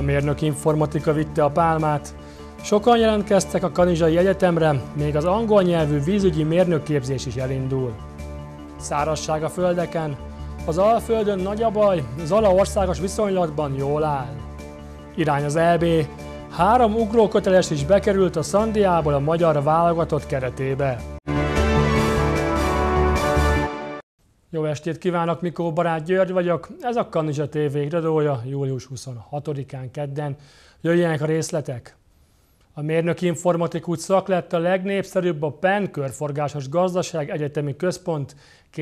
A mérnöki informatika vitte a pálmát. Sokan jelentkeztek a Kanizsai Egyetemre, még az angol nyelvű vízügyi mérnökképzés is elindul. Szárazság a földeken, az Alföldön nagy a baj, Zala országos viszonylatban jól áll. Irány az EB, 3 ugróköteles is bekerült a Szandiából a magyar válogatott keretébe. Jó estét kívánok, Mikó Barát György vagyok, ez a Kanizsa TV híradója július 26-án kedden. Jöjjenek a részletek! A mérnöki informatikus szak lett a legnépszerűbb a Penn Körforgásos Gazdaság Egyetemi Központ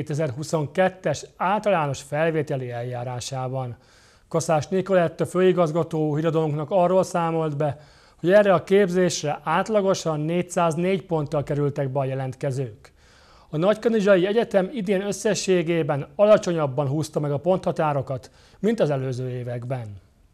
2022-es általános felvételi eljárásában. Kaszás Nikoletta főigazgató híradónknak arról számolt be, hogy erre a képzésre átlagosan 404 ponttal kerültek be a jelentkezők. A Nagykanizsai Egyetem idén összességében alacsonyabban húzta meg a ponthatárokat, mint az előző években.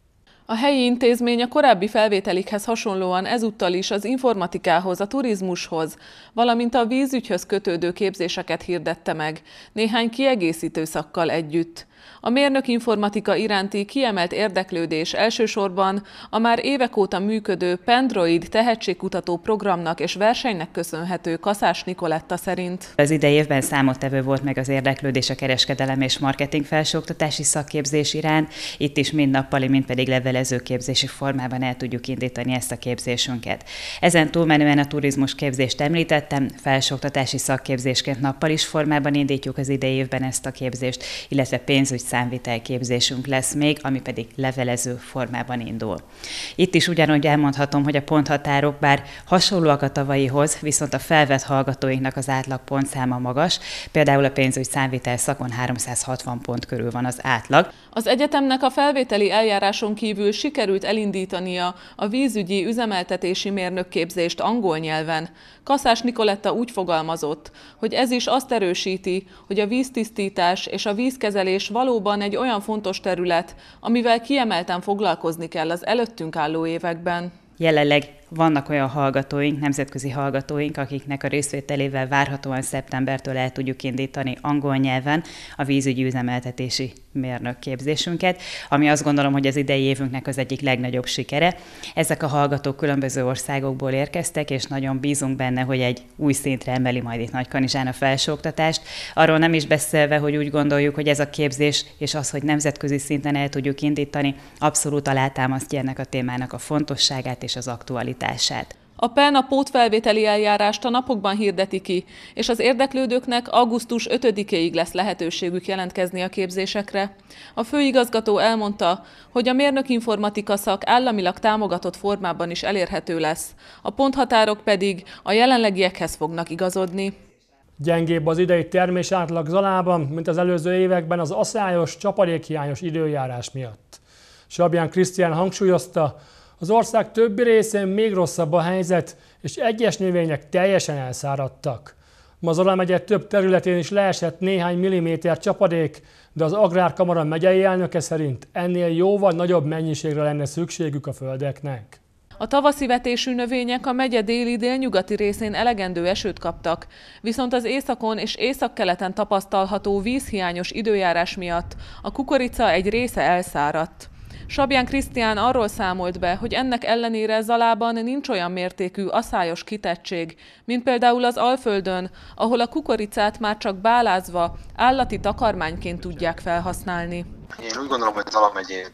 A helyi intézmény a korábbi felvételikhez hasonlóan ezúttal is az informatikához, a turizmushoz, valamint a vízügyhöz kötődő képzéseket hirdette meg, néhány kiegészítő szakkal együtt. A mérnök informatika iránti kiemelt érdeklődés elsősorban a már évek óta működő Pendroid tehetségkutató programnak és versenynek köszönhető, Kaszás Nikoletta szerint. Az idei évben számottevő volt meg az érdeklődés a kereskedelem és marketing felsőoktatási szakképzés iránt. Itt is mind nappali, mind pedig levelező képzési formában el tudjuk indítani ezt a képzésünket. Ezen túlmenően a turizmus képzést említettem, felsőoktatási szakképzésként nappalis formában indítjuk az idei évben ezt a képzést, illetve pénzügy számvitel képzésünk lesz még, ami pedig levelező formában indul. Itt is ugyanúgy elmondhatom, hogy a ponthatárok bár hasonlóak a tavalyihoz, viszont a felvett hallgatóinknak az átlag pontszáma magas, például a pénzügy számvitel szakon 360 pont körül van az átlag. Az egyetemnek a felvételi eljáráson kívül sikerült elindítania a vízügyi üzemeltetési mérnökképzést angol nyelven. Kaszás Nikoletta úgy fogalmazott, hogy ez is azt erősíti, hogy a víztisztítás és a vízkezelés valóban egy olyan fontos terület, amivel kiemelten foglalkozni kell az előttünk álló években. Jelenleg vannak olyan hallgatóink, nemzetközi hallgatóink, akiknek a részvételével várhatóan szeptembertől el tudjuk indítani angol nyelven a vízügyi üzemeltetési mérnökképzésünket, ami azt gondolom, hogy az idei évünknek az egyik legnagyobb sikere. Ezek a hallgatók különböző országokból érkeztek, és nagyon bízunk benne, hogy egy új szintre emeli majd itt Nagykanizsán a felsőoktatást. Arról nem is beszélve, hogy úgy gondoljuk, hogy ez a képzés és az, hogy nemzetközi szinten el tudjuk indítani, abszolút alátámasztja ennek a témának a fontosságát és az aktualitását. A Penn a pótfelvételi eljárást a napokban hirdeti ki, és az érdeklődőknek augusztus 5-éig lesz lehetőségük jelentkezni a képzésekre. A főigazgató elmondta, hogy a mérnökinformatika szak államilag támogatott formában is elérhető lesz, a ponthatárok pedig a jelenlegiekhez fognak igazodni. Gyengébb az idei termés átlag Zalában, mint az előző években az aszályos, csapadékhiányos időjárás miatt. Sabján Krisztián hangsúlyozta, az ország többi részén még rosszabb a helyzet, és egyes növények teljesen elszáradtak. Ma Zala megye több területén is leesett néhány milliméter csapadék, de az Agrárkamara megyei elnöke szerint ennél jóval nagyobb mennyiségre lenne szükségük a földeknek. A tavaszi vetésű növények a megye déli-délnyugati részén elegendő esőt kaptak, viszont az északon és északkeleten tapasztalható vízhiányos időjárás miatt a kukorica egy része elszáradt. Sabján Krisztián arról számolt be, hogy ennek ellenére Zalában nincs olyan mértékű aszályos kitettség, mint például az Alföldön, ahol a kukoricát már csak bálázva, állati takarmányként tudják felhasználni. Én úgy gondolom, hogy Zala megyé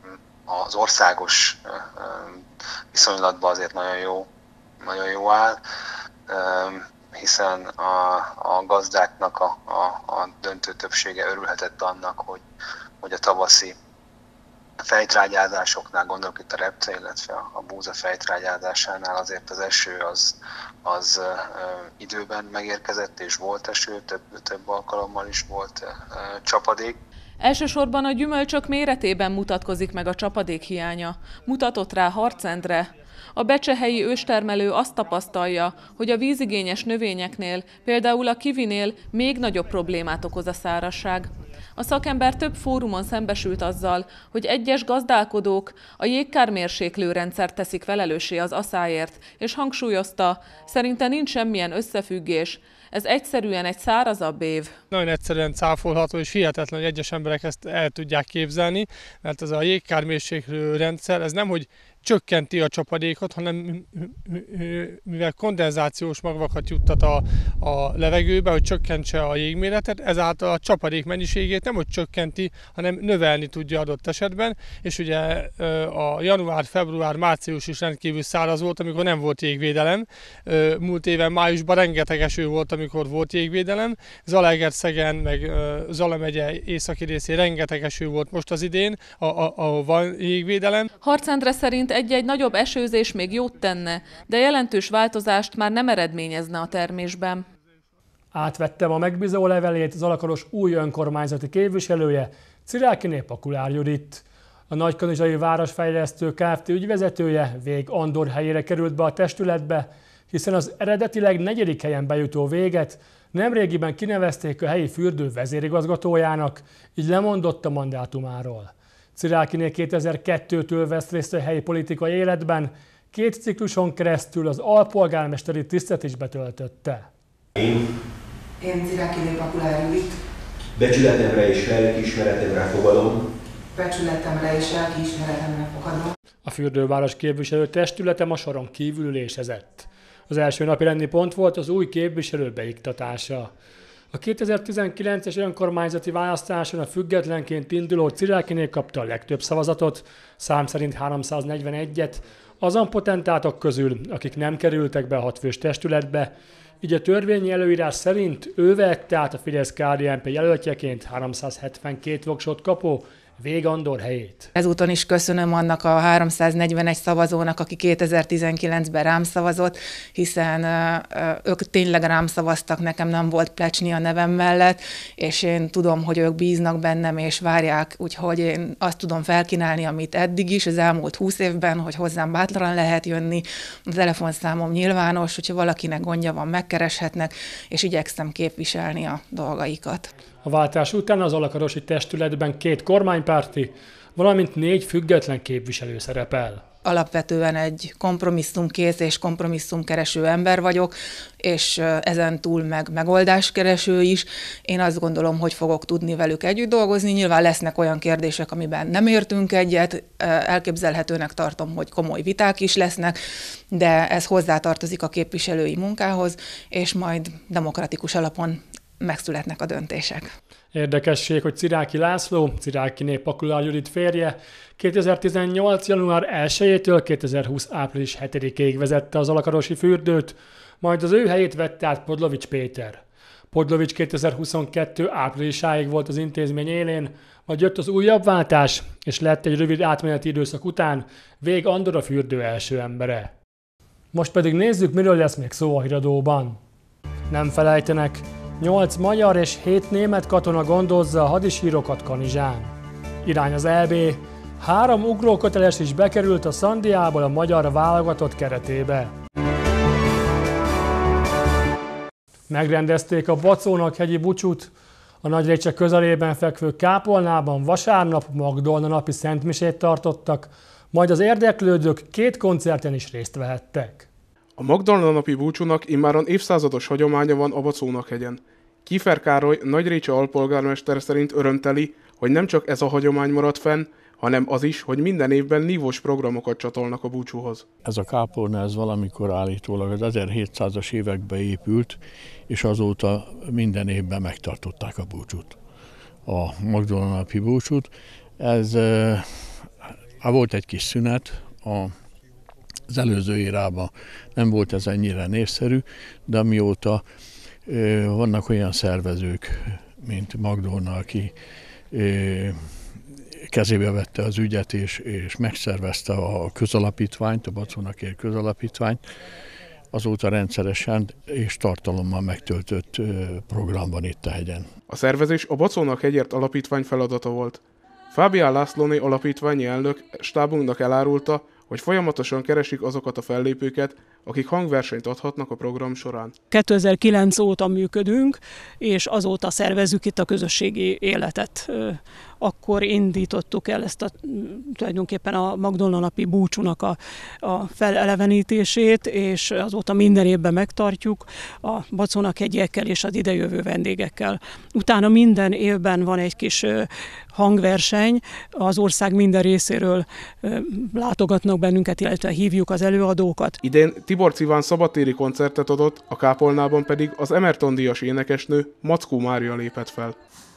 az országos viszonylatban azért nagyon jó áll, hiszen a gazdáknak a döntő többsége örülhetett annak, hogy a tavaszi fejtrágyázásoknál, gondolok itt a repce, illetve a búza fejtrágyázásánál azért az eső az időben megérkezett, és volt eső, több alkalommal is volt csapadék. Elsősorban a gyümölcsök méretében mutatkozik meg a csapadék hiánya. Mutatott rá Harcz Endre. A becsehelyi őstermelő azt tapasztalja, hogy a vízigényes növényeknél, például a kivinél még nagyobb problémát okoz a szárazság. A szakember több fórumon szembesült azzal, hogy egyes gazdálkodók a jégkármérséklő rendszert teszik felelőssé az aszályért, és hangsúlyozta, szerinte nincs semmilyen összefüggés, ez egyszerűen egy szárazabb év. Nagyon egyszerűen cáfolható, és hihetetlen, hogy egyes emberek ezt el tudják képzelni, mert ez a jégkármérséklő rendszer, ez nem, hogy csökkenti a csapadékot, hanem mivel kondenzációs magvakat juttat a levegőbe, hogy csökkentse a jégméretet, ezáltal a csapadék mennyiségét nem hogy csökkenti, hanem növelni tudja adott esetben, és ugye a január, február, március is rendkívül száraz volt, amikor nem volt jégvédelem. Múlt éven májusban rengeteg eső volt, amikor volt jégvédelem. Zalaegerszegen, meg Zala megye északi részén rengeteg eső volt most az idén, ahol van jégvédelem. Harcz Endre szerint egy-egy nagyobb esőzés még jót tenne, de jelentős változást már nem eredményezne a termésben. Átvettem a megbízó levelét Zalakaros új önkormányzati képviselője, Cirákiné Pakulár Judit. A Nagykanizsai Városfejlesztő Kft. Ügyvezetője Vég Andor helyére került be a testületbe, hiszen az eredetileg 4. helyen bejutó Véget nemrégiben kinevezték a helyi fürdő vezérigazgatójának, így lemondott a mandátumáról. Cirákiné 2002-től vesz részt a helyi politikai életben, 2 cikluson keresztül az alpolgármesteri tisztet is betöltötte. Én Cirákiné Pakulár Judit. Becsületemre és lelkiismeretemre fogadom. Becsületemre és lelkiismeretemre fogadom. A fürdőváros képviselő testülete ma soron kívül ülésezett. Az első napirendi pont volt az új képviselő beiktatása. A 2019-es önkormányzati választáson a függetlenként induló Cirákiné kapta a legtöbb szavazatot, szám szerint 341-et, azon potentátok közül, akik nem kerültek be a 6 fős testületbe, így a törvényi előírás szerint ő vette át a Fidesz-KDNP jelöltjeként 372 voksot kapó Vég Andor helyét. Ezúton is köszönöm annak a 341 szavazónak, aki 2019-ben rám szavazott, hiszen ők tényleg rám szavaztak, nekem nem volt plecsni a nevem mellett, és én tudom, hogy ők bíznak bennem, és várják, úgyhogy én azt tudom felkínálni, amit eddig is, az elmúlt 20 évben, hogy hozzám bátran lehet jönni. A telefonszámom nyilvános, hogyha valakinek gondja van, megkereshetnek, és igyekszem képviselni a dolgaikat. A váltás után az zalakarosi testületben 2 kormánypárti, valamint 4 független képviselő szerepel. Alapvetően egy kompromisszumkész és kompromisszumkereső ember vagyok, és ezen túl megoldáskereső is. Én azt gondolom, hogy fogok tudni velük együtt dolgozni. Nyilván lesznek olyan kérdések, amiben nem értünk egyet, elképzelhetőnek tartom, hogy komoly viták is lesznek, de ez hozzátartozik a képviselői munkához, és majd demokratikus alapon megszületnek a döntések. Érdekesség, hogy Ciráki László, Cirákiné Pakulár Judit férje 2018. január 1-től 2020. április 7-ig vezette az zalakarosi fürdőt, majd az ő helyét vette át Podlovics Péter. Podlovics 2022. áprilisáig volt az intézmény élén, majd jött az újabb váltás, és lett egy rövid átmeneti időszak után Vég Andor a fürdő első embere. Most pedig nézzük, miről lesz még szó a híradóban. Nem felejtenek, 8 magyar és 7 német katona gondozza a hadisírokat Kanizsán. Irány az EB, 3 ugróköteles is bekerült a Szandiából a magyar válogatott keretébe. Megrendezték a Bacónak-hegyi búcsút, a Nagyrécse közelében fekvő Kápolnában vasárnap Magdolna napi szentmisét tartottak, majd az érdeklődők 2 koncerten is részt vehettek. A Magdolna napi búcsúnak immáron évszázados hagyománya van a Bacónak-hegyen. Kiefer Károly, Nagyrécse alpolgármester szerint örömteli, hogy nem csak ez a hagyomány maradt fenn, hanem az is, hogy minden évben nívós programokat csatolnak a búcsúhoz. Ez a kápolna ez valamikor állítólag az 1700-as években épült, és azóta minden évben megtartották a búcsút, a Magdolna napi búcsút. Ez volt egy kis szünet, az előző érában nem volt ez ennyire népszerű, de amióta vannak olyan szervezők, mint Magdolna, aki kezébe vette az ügyet, és megszervezte a közalapítványt, a Bacónakért közalapítványt, azóta rendszeresen és tartalommal megtöltött program van itt a hegyen. A szervezés a Bacónak-hegyért alapítvány feladata volt. Fábián Lászlóné alapítványi elnök stábunknak elárulta, hogy folyamatosan keresik azokat a fellépőket, akik hangversenyt adhatnak a program során. 2009 óta működünk, és azóta szervezzük itt a közösségi életet. Akkor indítottuk el ezt tulajdonképpen a Magdolna napi búcsúnak a felelevenítését, és azóta minden évben megtartjuk a Bacónakhegyiekkel és az idejövő vendégekkel. Utána minden évben van egy kis hangverseny, az ország minden részéről látogatnak bennünket, illetve hívjuk az előadókat. Idén Tiborcs Iván szabadtéri koncertet adott, a Kápolnában pedig az Emerton-díjas énekesnő Mackó Mária lépett fel.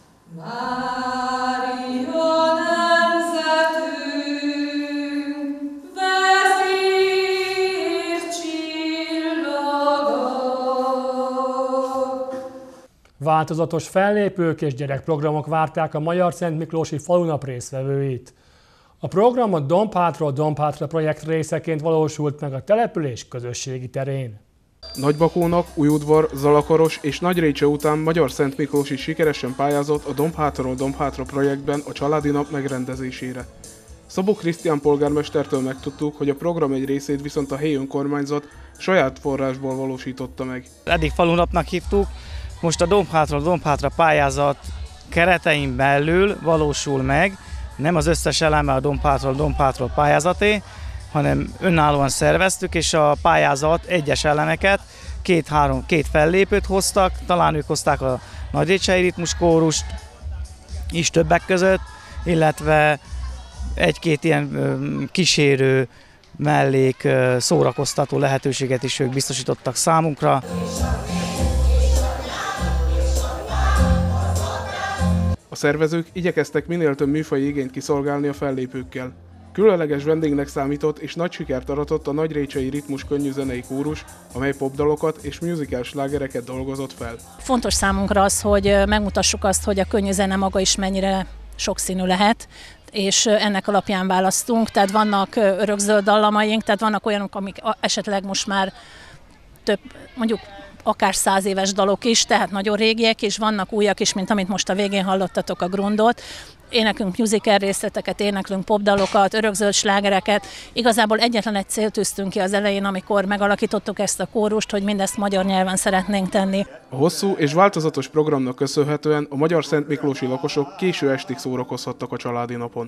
Változatos fellépők és gyerekprogramok várták a Magyar Szent Miklósi Falunap résztvevőit. A program a Dombhátról Dombhátra projekt részeként valósult meg a település közösségi terén. Nagybakónak, Újudvar, Zalakaros és Nagyrécse után Magyar Szent Miklós is sikeresen pályázott a Dombhátról Dombhátra projektben a családi nap megrendezésére. Szabó Krisztián polgármestertől megtudtuk, hogy a program egy részét viszont a helyi önkormányzat saját forrásból valósította meg. Eddig falunapnak hívtuk, most a Dombhátról Dombhátra pályázat keretein belül valósul meg, nem az összes eleme a Dombhátról pályázaté, hanem önállóan szerveztük, és a pályázat egyes elemeket, két fellépőt hoztak, talán ők hozták a nagyrécsei ritmuskórust is többek között, illetve egy-két ilyen kísérő, mellék, szórakoztató lehetőséget is ők biztosítottak számunkra. A szervezők igyekeztek minél több műfaji igényt kiszolgálni a fellépőkkel. Különleges vendégnek számított és nagy sikert aratott a Nagyrécsei Ritmus könnyűzenei kórus, amely popdalokat és musical slágereket dolgozott fel. Fontos számunkra az, hogy megmutassuk azt, hogy a könnyűzene maga is mennyire sokszínű lehet, és ennek alapján választunk. Tehát vannak örökzöld dallamaink, tehát vannak olyanok, amik esetleg most már több, mondjuk akár 100 éves dalok is, tehát nagyon régiek, és vannak újak is, mint amit most a végén hallottatok, a Grundot. Éneklünk musical részleteket, éneklünk popdalokat, örökzöld slágereket. Igazából egyetlen egy célt tűztünk ki az elején, amikor megalakítottuk ezt a kórust, hogy mindezt magyar nyelven szeretnénk tenni. A hosszú és változatos programnak köszönhetően a magyar szentmiklósi lakosok késő estig szórakozhattak a családi napon.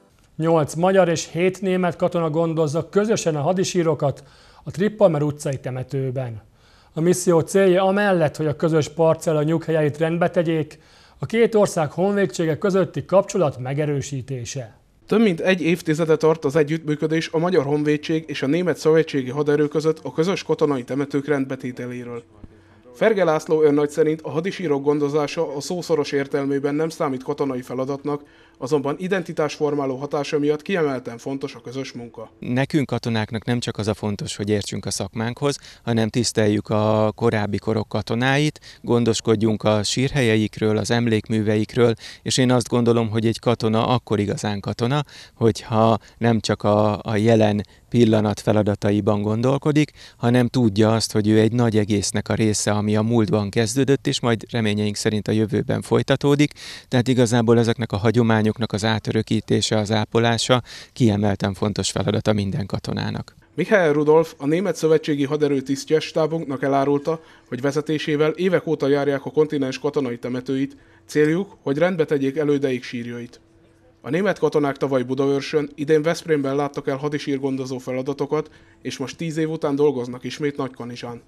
8 magyar és 7 német katona gondozza közösen a hadisírokat a Tripalmer utcai temetőben. A misszió célja amellett, hogy a közös parcella nyughelyeit rendbe tegyék, a két ország honvédsége közötti kapcsolat megerősítése. Több mint egy évtizede tart az együttműködés a Magyar Honvédség és a Német Szövetségi Haderő között a közös katonai temetők rendbetételéről. Ferge László őrnagy szerint a hadisírok gondozása a szó szoros értelmében nem számít katonai feladatnak, azonban identitásformáló hatása miatt kiemelten fontos a közös munka. Nekünk katonáknak nem csak az a fontos, hogy értsünk a szakmánkhoz, hanem tiszteljük a korábbi korok katonáit, gondoskodjunk a sírhelyeikről, az emlékműveikről, és én azt gondolom, hogy egy katona akkor igazán katona, hogyha nem csak a jelen pillanat feladataiban gondolkodik, hanem tudja azt, hogy ő egy nagy egésznek a része, ami a múltban kezdődött, és majd reményeink szerint a jövőben folytatódik. Tehát igazából ezeknek a hagyományoknak az átörökítése, az ápolása kiemelten fontos feladata minden katonának. Michael Rudolf, a Német Szövetségi Haderő tisztje stábunknak elárulta, hogy vezetésével évek óta járják a kontinens katonai temetőit, céljuk, hogy rendbe tegyék elődeik sírjait. A német katonák tavaly Budaörsön, idén Veszprémben láttak el hadisírgondozó feladatokat, és most 10 év után dolgoznak ismét Nagykanizsán.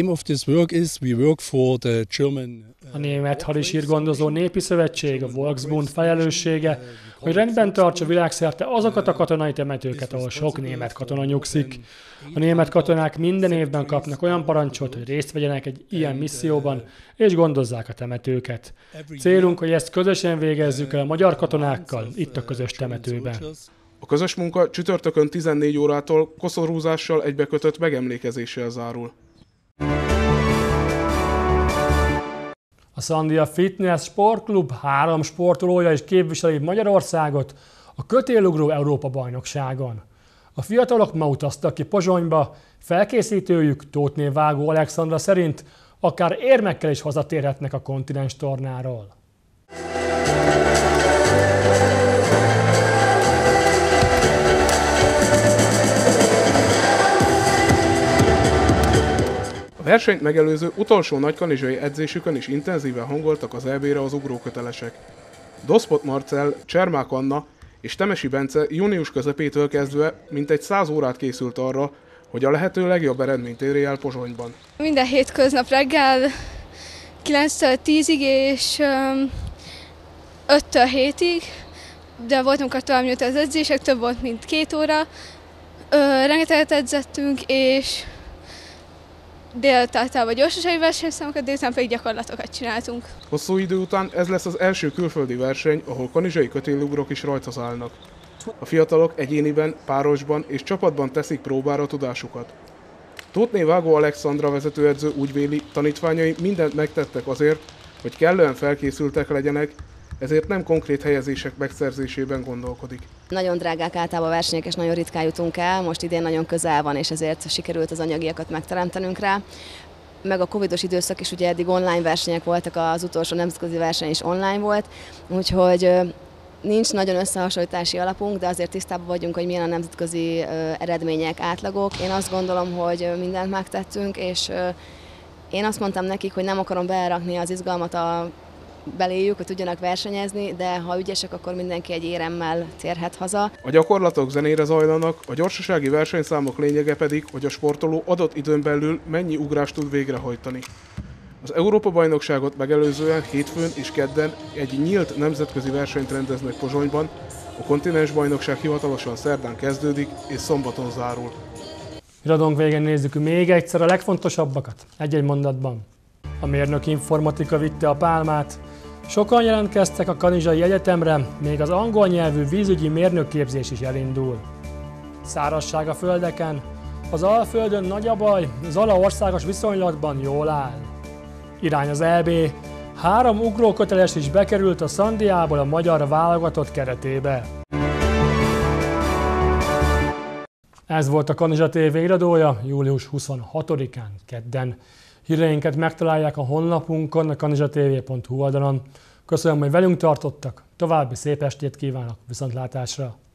A Német Hadisírgondozó Népi Szövetség, a Volksbund felelőssége, hogy rendben tartsa világszerte azokat a katonai temetőket, ahol sok német katona nyugszik. A német katonák minden évben kapnak olyan parancsot, hogy részt vegyenek egy ilyen misszióban, és gondozzák a temetőket. Célunk, hogy ezt közösen végezzük el a magyar katonákkal, itt a közös temetőben. A közös munka csütörtökön 14 órától koszorúzással egybekötött megemlékezéssel zárul. A Sandia Fitness Sportklub 3 sportolója is képviseli Magyarországot a kötélugró Európa-bajnokságon. A fiatalok ma utaztak ki Pozsonyba, felkészítőjük Tóth név Vágó Alexandra szerint akár érmekkel is hazatérhetnek a kontinens tornáról. versenyt megelőző utolsó nagykanizsai edzésükön is intenzíven hangoltak az EB-re az ugrókötelesek. Doszpot Marcell, Csermák Anna és Temesi Bence június közepétől kezdve mintegy 100 órát készült arra, hogy a lehető legjobb eredményt érje el Pozsonyban. Minden hétköznap reggel 9-től 10-ig és 5-től 7-ig, de voltunk a tovább nyújtó az edzések, több volt, mint 2 óra. Rengeteget edzettünk, és délután általában gyorsasági versenyszámokat, délután pedig gyakorlatokat csináltunk. Hosszú idő után ez lesz az első külföldi verseny, ahol kanizsai kötélugrók is rajta szállnak. A fiatalok egyéniben, párosban és csapatban teszik próbára tudásukat. Tóthné Vágó Alexandra vezetőedző úgy véli, tanítványai mindent megtettek azért, hogy kellően felkészültek legyenek, ezért nem konkrét helyezések megszerzésében gondolkodik. Nagyon drágák általában a versenyek, és nagyon ritkán jutunk el, most idén nagyon közel van, és ezért sikerült az anyagiakat megteremtenünk rá. Meg a covidos időszak is, ugye eddig online versenyek voltak, az utolsó nemzetközi verseny is online volt, úgyhogy nincs nagyon összehasonlítási alapunk, de azért tisztában vagyunk, hogy milyen a nemzetközi eredmények, átlagok. Én azt gondolom, hogy mindent megtettünk, és én azt mondtam nekik, hogy nem akarom belerakni az izgalmat beléjük, hogy tudjanak versenyezni, de ha ügyesek, akkor mindenki egy éremmel térhet haza. A gyakorlatok zenére zajlanak, a gyorsasági versenyszámok lényege pedig, hogy a sportoló adott időn belül mennyi ugrást tud végrehajtani. Az Európa-bajnokságot megelőzően hétfőn és kedden egy nyílt nemzetközi versenyt rendeznek Pozsonyban, a kontinensbajnokság hivatalosan szerdán kezdődik és szombaton zárul. Irodónk végén nézzük még egyszer a legfontosabbakat, egy-egy mondatban. A mérnöki informatika vitte a pálmát, sokan jelentkeztek a Kanizsai Egyetemre, még az angol nyelvű vízügyi mérnökképzés is elindul. Szárazság a földeken, az Alföldön nagy a baj, Zala országos viszonylatban jól áll. Irány az EB, 3 ugróköteles is bekerült a Szandiából a magyar válogatott keretébe. Ez volt a Kanizsa TV iradója július 26-án kedden. Híreinket megtalálják a honlapunkon, a kanizsatv.hu oldalon. Köszönöm, hogy velünk tartottak, további szép estét kívánok, viszontlátásra!